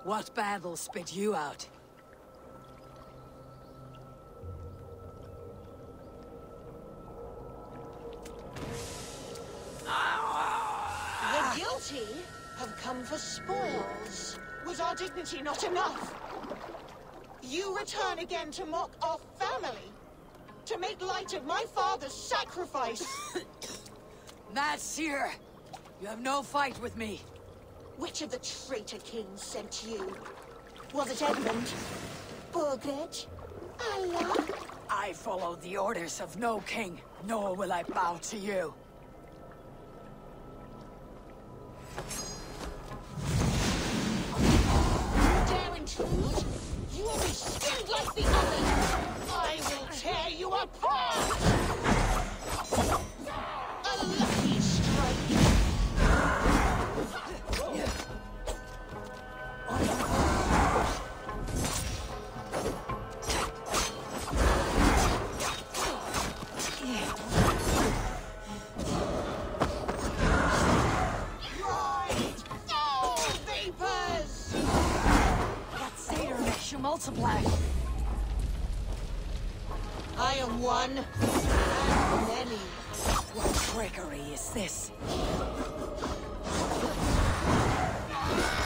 What battle spit you out? The guilty have come for spoils. Was our dignity not enough? You return again to mock our family? To make light of my father's sacrifice? Nasir! You have no fight with me. Which of the traitor kings sent you? Was it Edmund? Burgred? Allah? I follow the orders of no king, nor will I bow to you. You dare intrude? You will be skinned like the others! I will tear you apart! A lucky strike! Multiply. I am one, and many. What trickery is this?